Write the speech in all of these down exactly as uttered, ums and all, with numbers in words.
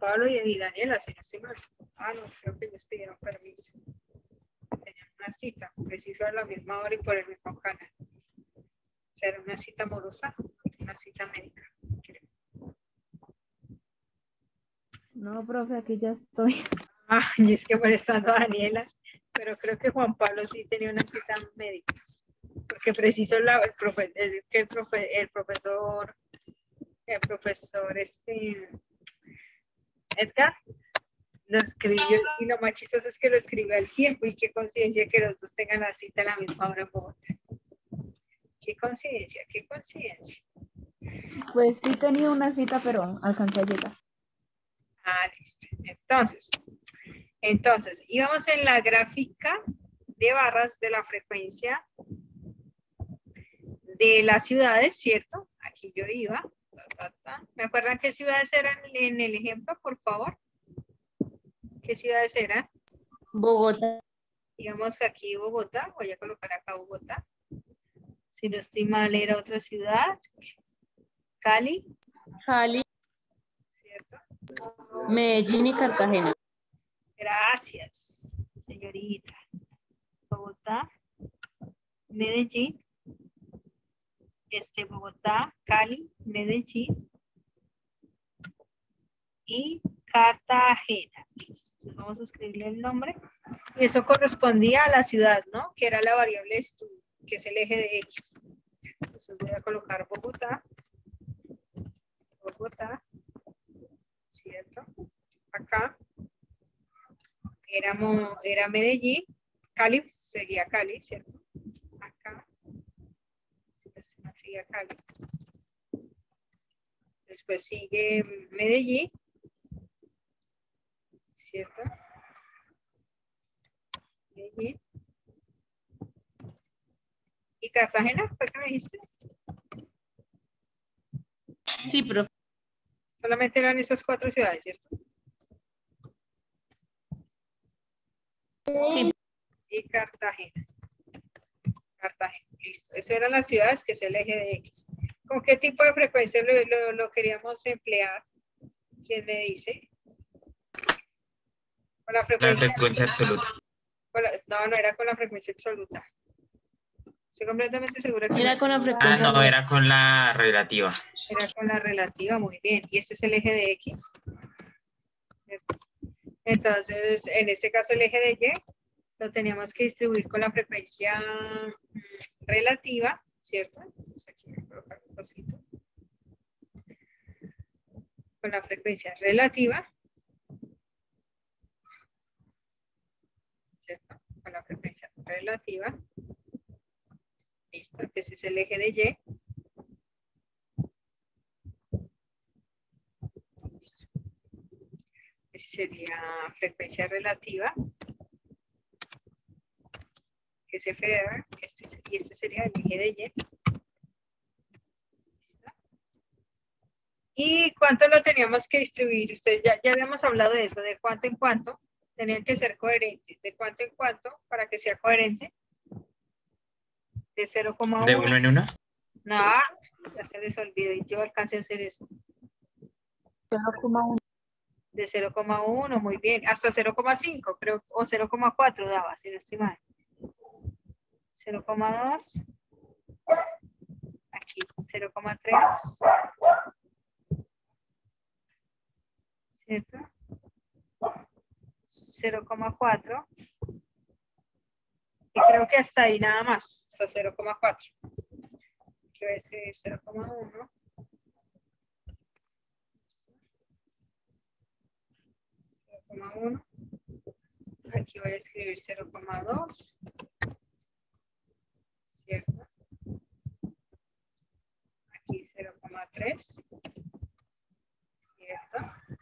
Pablo y, y Daniela, si no estoy mal. Ah, no, creo que ellos pidieron permiso. Tenían una cita, preciso a la misma hora y por el mismo canal. ¿Será una cita amorosa? Una cita médica, creo. No, profe, aquí ya estoy. Ah, y es que molestando a Daniela, pero creo que Juan Pablo sí tenía una cita médica. Porque preciso la, el, profe, el, que el, profe, el profesor, el profesor este, Edgar lo escribió y lo más chistoso es que lo escribió al tiempo y qué coincidencia que los dos tengan la cita a la misma hora en Bogotá. Qué coincidencia, qué coincidencia. Pues sí tenía una cita, pero alcancé a llegar. Ah, listo. Entonces, entonces, íbamos en la gráfica de barras de la frecuencia de las ciudades, ¿cierto? Aquí yo iba. Ta, ta, ta. ¿Me acuerdan qué ciudades eran en el ejemplo, por favor? ¿Qué ciudades eran? Bogotá. Digamos aquí Bogotá, voy a colocar acá Bogotá. Si no estoy mal, era otra ciudad. Cali, Cali, ¿cierto? Medellín y Cartagena. Gracias, señorita. Bogotá, Medellín, este, Bogotá, Cali, Medellín y Cartagena. Listo. Entonces vamos a escribirle el nombre. Y eso correspondía a la ciudad, ¿no? Que era la variable estudio, que es el eje de X. Entonces voy a colocar Bogotá. Bogotá. ¿Cierto? Acá. Éramos, era Medellín. Cali sería Cali, ¿cierto? Acá. Sigue Cali. Después sigue Medellín. ¿Cierto? Medellín. ¿Y Cartagena? ¿Fue que me dijiste? Sí, profe. Solamente eran esas cuatro ciudades, ¿cierto? Sí. Y Cartagena. Cartagena, listo. Esas eran las ciudades que es el eje de X. ¿Con qué tipo de frecuencia lo, lo, lo queríamos emplear? ¿Quién me dice? Con la frecuencia, la frecuencia absoluta. Con la, no, no era con la frecuencia absoluta. Estoy completamente segura que Era no. con la Ah, frecuencia. no, era con la relativa. Era con la relativa, muy bien. Y este es el eje de X. Entonces, en este caso el eje de Y lo teníamos que distribuir con la frecuencia relativa, ¿cierto? Entonces aquí voy a colocar un cosito. Con la frecuencia relativa, ¿cierto? Con la frecuencia relativa. Listo, ese es el eje de Y. Listo. Ese sería frecuencia relativa. Que es F de A, este, y este sería el eje de Y. ¿Y cuánto lo teníamos que distribuir? Ustedes ya, ya habíamos hablado de eso, de cuánto en cuánto. Tenían que ser coherentes. ¿De cuánto en cuánto para que sea coherente? De cero coma uno. ¿De uno en uno? No, ya se les olvidó y yo alcancé a hacer eso. cero coma uno. De cero coma uno, muy bien. Hasta cero coma cinco, creo, o cero coma cuatro daba, si no estoy mal. cero coma dos. Aquí, cero coma tres. ¿Cierto? cero coma cuatro. Y creo que hasta ahí nada más, hasta cero coma cuatro. Aquí voy a escribir cero coma uno. cero coma uno. Aquí voy a escribir cero coma dos. ¿Cierto? Aquí cero coma tres. ¿Cierto?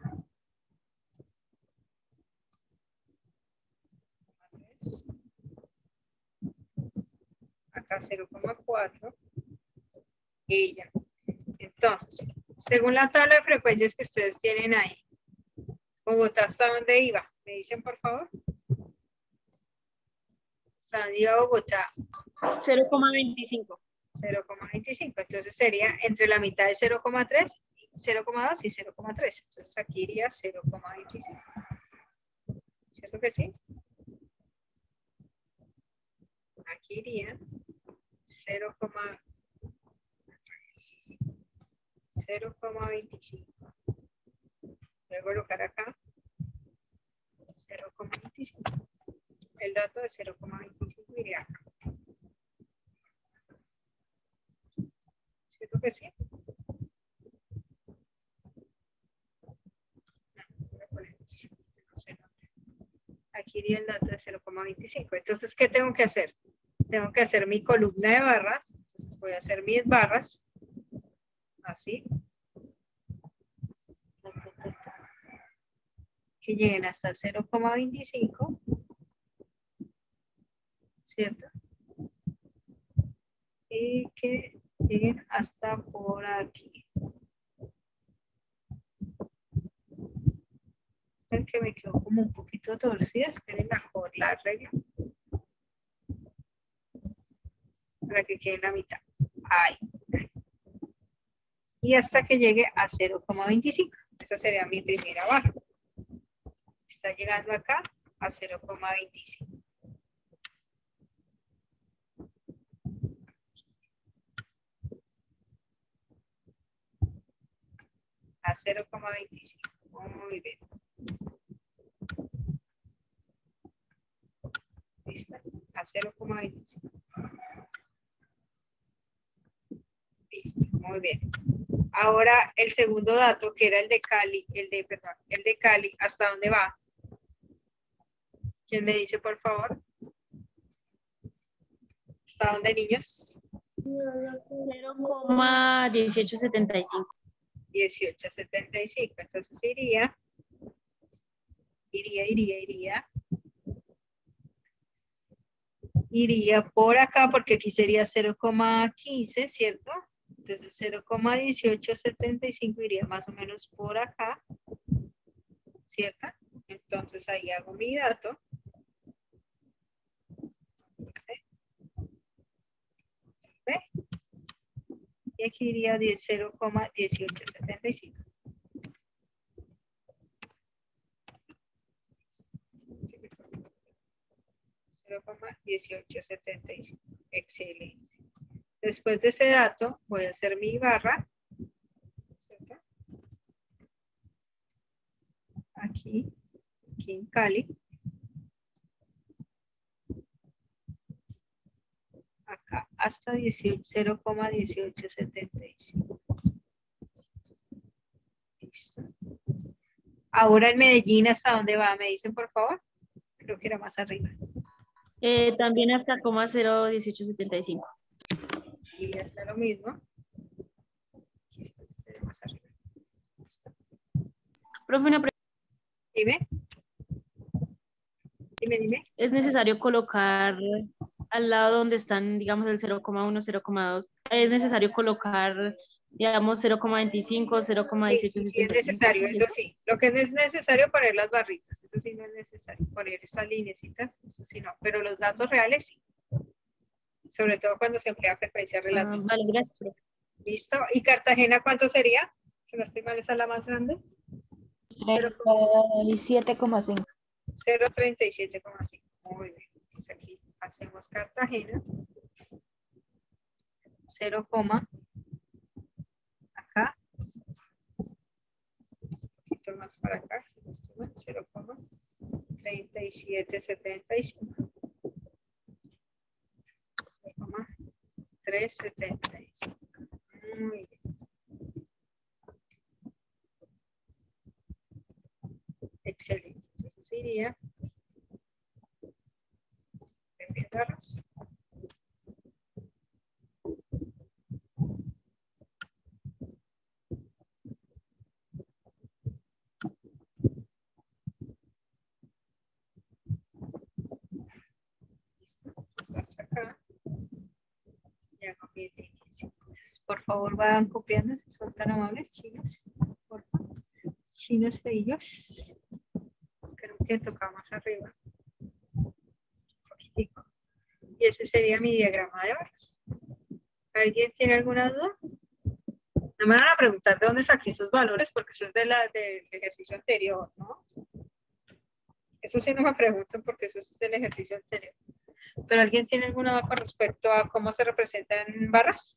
Acá cero coma cuatro. Y ya. Entonces, según la tabla de frecuencias que ustedes tienen ahí, Bogotá, ¿hasta dónde iba? ¿Me dicen, por favor? ¿Hasta dónde iba Bogotá? cero coma veinticinco. cero coma veinticinco. Entonces sería entre la mitad de cero coma tres cero coma dos y cero coma tres. Entonces aquí iría cero coma veinticinco. ¿Cierto que sí? Aquí iría cero coma veinticinco. Voy a colocar acá cero coma veinticinco. El dato de cero coma veinticinco iría acá. ¿Cierto que sí? Aquí iría el dato de cero coma veinticinco. Entonces, ¿qué tengo que hacer? Tengo que hacer mi columna de barras. Entonces, voy a hacer mis barras. Así. Que lleguen hasta cero coma veinticinco. ¿Cierto? Y que lleguen hasta por aquí. El que me quedó como un poquito torcida, esperen mejor la regla. Para que quede en la mitad. Ahí. Y hasta que llegue a cero coma veinticinco. Esa sería mi primera barra. Está llegando acá a cero coma veinticinco. A cero coma veinticinco. Muy bien. ¿Listo? A cero coma veinticinco. Listo, muy bien. Ahora el segundo dato, que era el de Cali, el de, perdón, el de Cali, ¿hasta dónde va? ¿Quién me dice, por favor? ¿Hasta dónde, niños? cero coma dieciocho setenta y cinco. dieciocho setenta y cinco. Entonces iría, iría, iría, iría. Iría por acá porque aquí sería cero coma quince, ¿cierto? Entonces cero coma dieciocho setenta y cinco iría más o menos por acá, ¿cierto? Entonces ahí hago mi dato. ¿Ve? Y aquí iría cero coma dieciocho setenta y cinco. cero coma dieciocho setenta y cinco. Excelente. Después de ese dato, voy a hacer mi barra. ¿Cierto? Aquí, aquí en Cali. Acá hasta cero coma dieciocho setenta y cinco. Listo. Ahora en Medellín, ¿hasta dónde va? ¿Me dicen, por favor? Creo que era más arriba. Eh, también hasta coma cero dieciocho setenta y cinco. Y ya está lo mismo. Aquí está, este más arriba. Listo. Profe, una pregunta. Dime. Dime, dime. ¿Es necesario colocar al lado donde están, digamos, el cero coma uno, cero coma dos? ¿Es necesario colocar, digamos, cero coma veinticinco, cero coma Sí, dieciocho sí, sí, es setenta y cinco? necesario, eso sí. Lo que no es necesario poner las barritas, eso sí no es necesario. Poner estas linecitas, eso sí no. Pero los datos reales sí. Sobre todo cuando se emplea frecuencia Ah, relativa. vale, gracias, profe. ¿Listo? ¿Y Cartagena cuánto sería? Si no estoy mal, esa es la más grande. treinta y siete coma cinco. cero coma treinta y siete coma cinco. Muy bien. Entonces aquí hacemos Cartagena. cero, acá. Un poquito más para acá. Si no estoy mal, cero coma treinta y siete setenta y cinco. cero coma trescientos setenta y cinco. Muy bien. Excelente. Entonces iría. Empezarlos. Listo. Entonces hasta acá. Ya hago mis líneas. Por favor, vayan copiando si son tan amables, chinos. Por favor. Chinos feillos. Creo que toca más arriba. Un poquitico. Y ese sería mi diagrama de barras. ¿Alguien tiene alguna duda? No me van a preguntar de dónde saqué esos valores, porque eso es de la, del ejercicio anterior, ¿no? Eso sí no me preguntan porque eso es del ejercicio anterior. ¿Pero alguien tiene alguna duda con respecto a cómo se representan barras?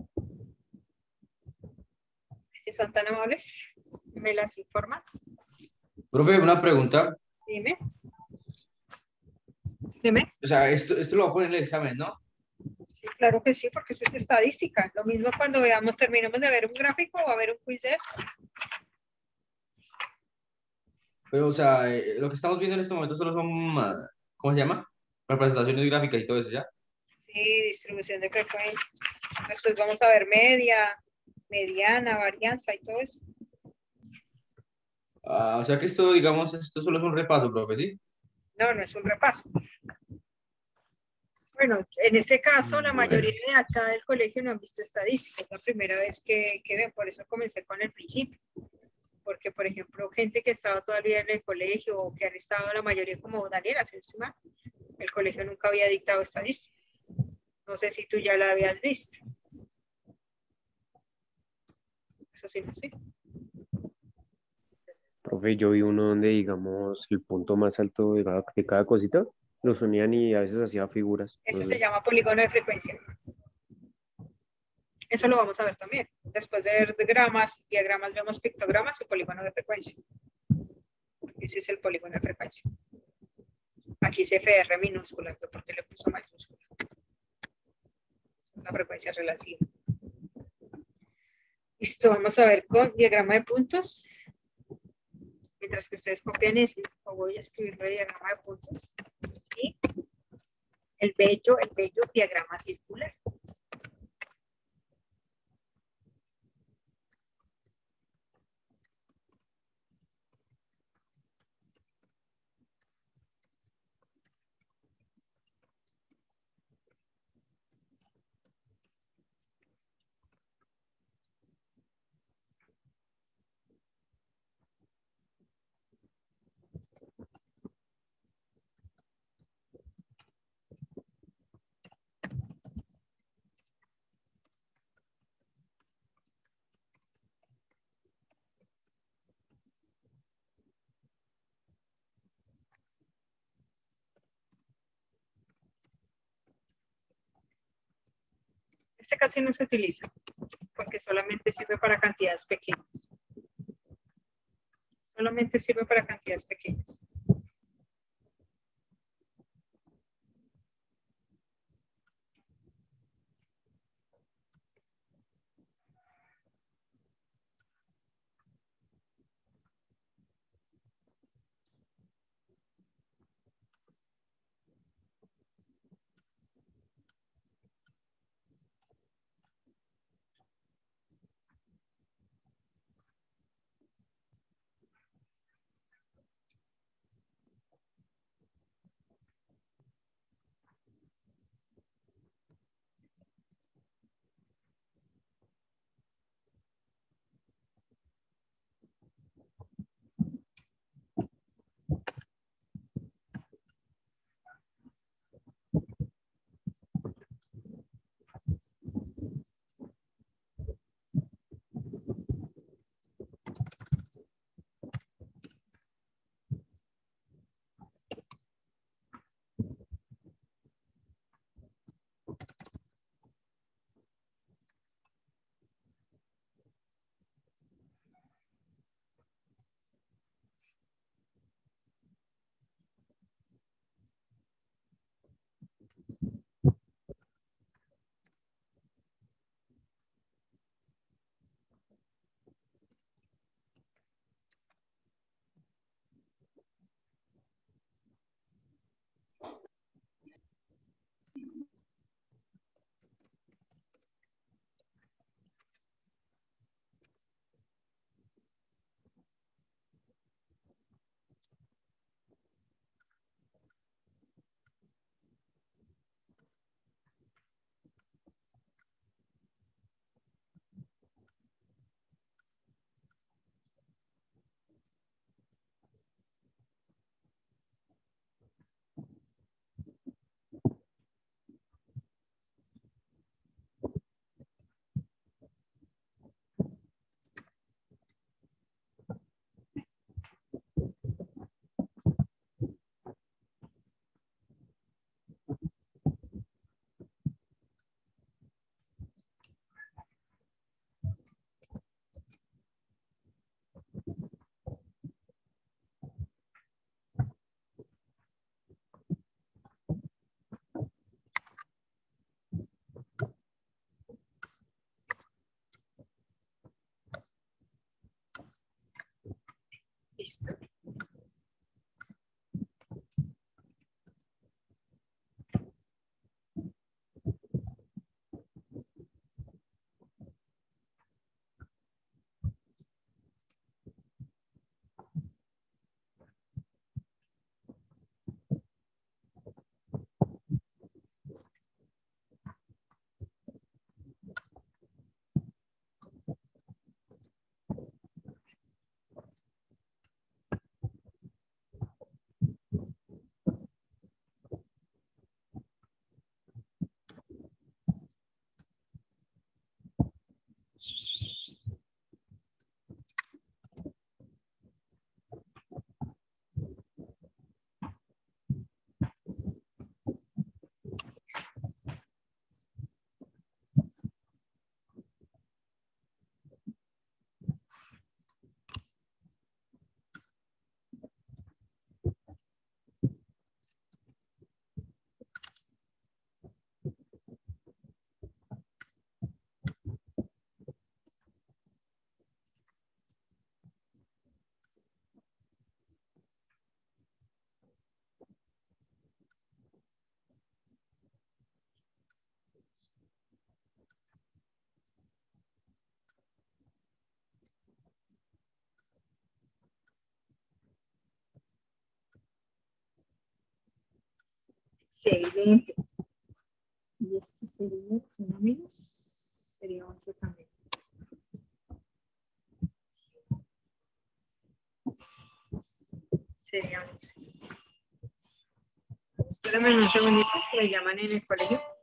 Si son tan amables, me las informan. Profe, una pregunta. Dime. Dime. O sea, esto, esto lo va a poner en el examen, ¿no? Sí, claro que sí, porque eso es estadística. Lo mismo cuando veamos, terminemos de ver un gráfico o a ver un quiz de esto. Pero, o sea, eh, lo que estamos viendo en este momento solo son, ah, ¿cómo se llama? Representaciones gráficas y todo eso, ¿ya? Sí, distribución de frecuencias. Después vamos a ver media, mediana, varianza y todo eso. Ah, o sea que esto, digamos, esto solo es un repaso, profe, ¿sí? No, no es un repaso. Bueno, en este caso, la Bueno. mayoría de acá del colegio no han visto estadística. Es la primera vez que, que ven, por eso comencé con el principio. Porque, por ejemplo, gente que ha estado todavía en el colegio o que han estado la mayoría como Daniela, si no estoy mal, el colegio nunca había dictado estadística. No sé si tú ya la habías visto. Eso sí, no sé. Profe, yo vi uno donde, digamos, el punto más alto de cada, de cada cosita los unían y a veces hacía figuras. No Eso se sé. llama polígono de frecuencia. Eso lo vamos a ver también. Después de ver diagramas, diagramas vemos pictogramas y polígono de frecuencia. Ese es el polígono de frecuencia. Aquí es F R minúscula, porque le puso mayúscula. La frecuencia relativa. Listo, vamos a ver con diagrama de puntos. Mientras que ustedes copian ese, voy a escribir el diagrama de puntos. Y el bello, el bello diagrama circular. Este casi no se utiliza, porque solamente sirve para cantidades pequeñas. Solamente sirve para cantidades pequeñas. Listo. Excelente. Y este sería uno menos, sería once también. Sería once. Espérame un segundito, que me llaman en el colegio.